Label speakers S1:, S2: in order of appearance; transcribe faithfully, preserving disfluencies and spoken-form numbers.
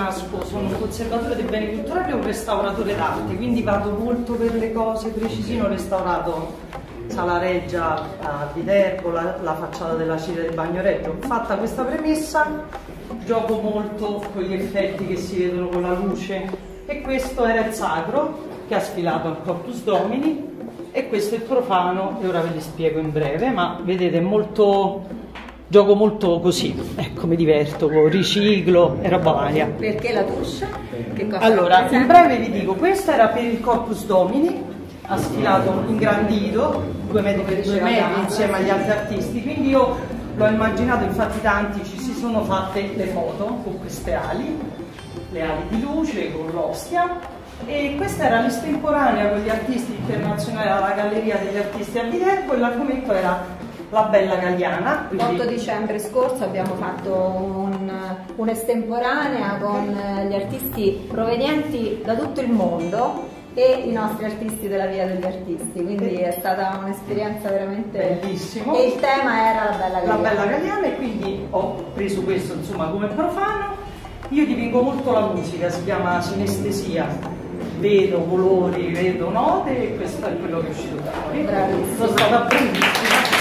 S1: nasco, sono un conservatore dei beni culturali e un restauratore d'arte, quindi vado molto per le cose precisine. Ho restaurato Sala Reggia a Viterbo, la, la facciata della Cile del Bagnoregio. Fatta questa premessa, gioco molto con gli effetti che si vedono con la luce, e questo era il sacro che ha sfilato al Corpus Domini, e questo è il profano, e ora ve li spiego in breve, ma vedete, molto, gioco molto così, ecco, mi diverto, riciclo e roba varia.
S2: Perché la tuscia? Che cosa
S1: allora, in breve vi dico, questa era per il Corpus Domini, ha sfilato ingrandito, due metri per due metri insieme agli altri artisti, quindi io l'ho immaginato, infatti tanti ci si sono fatte le foto con queste ali, le ali di luce, con l'ostia. E questa era l'estemporanea con gli artisti internazionali alla Galleria degli Artisti a Viterbo, e l'argomento era la Bella Galiana. Quindi...
S2: l'otto dicembre scorso abbiamo fatto un'estemporanea un con gli artisti provenienti da tutto il mondo e i nostri artisti della Via degli Artisti, quindi è stata un'esperienza veramente
S1: bellissima.
S2: E il tema era la Bella Galiana.
S1: La Bella Galiana, e quindi ho preso questo insomma come profano. Io dipingo molto la musica, si chiama sinestesia. Vedo colori, vedo note, e questo è quello che è uscito da fuori.
S2: Bravissima.
S1: Sono stata bravissima.